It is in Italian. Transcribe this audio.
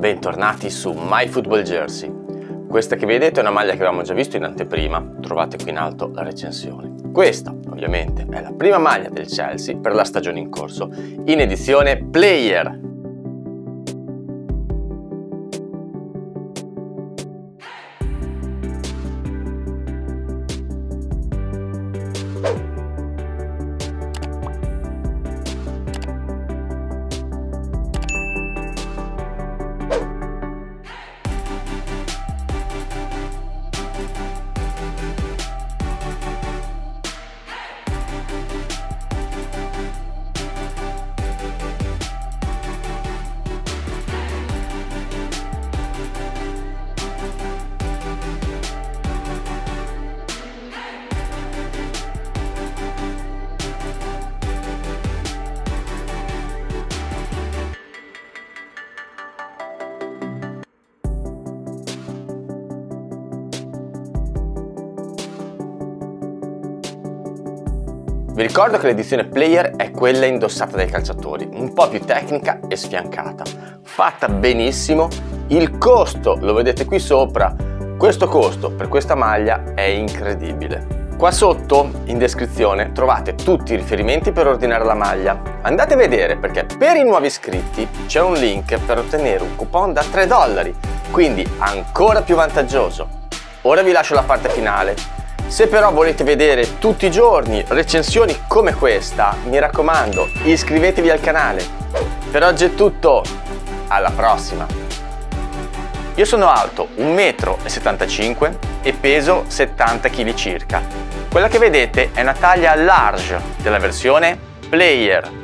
bentornati su MyFootballJersey. Questa che vedete è una maglia che avevamo già visto in anteprima, trovate qui in alto la recensione. Questa ovviamente è la prima maglia del Chelsea per la stagione in corso, in edizione Player. Vi ricordo che l'edizione Player è quella indossata dai calciatori, un po' più tecnica e sfiancata, fatta benissimo. Il costo lo vedete qui sopra, questo costo per questa maglia è incredibile. Qua sotto in descrizione trovate tutti i riferimenti per ordinare la maglia. Andate a vedere perché per i nuovi iscritti c'è un link per ottenere un coupon da $3, quindi ancora più vantaggioso. Ora vi lascio la parte finale. Se però volete vedere tutti i giorni recensioni come questa, mi raccomando, iscrivetevi al canale. Per oggi è tutto, alla prossima! Io sono alto 1,75 m e peso 70 kg circa. Quella che vedete è una taglia large della versione Player.